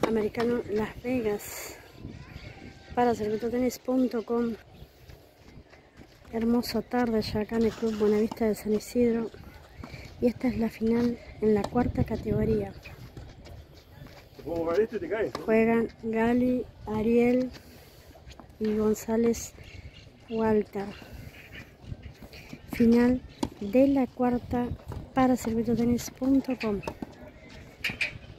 Americano Las Vegas para circuitotenis.com. Hermosa tarde ya acá en el Club Buenavista de San Isidro, y esta es la final en la cuarta categoría. Juegan Gali, Ariel y González Walter. Final de la cuarta para circuitotenis.com.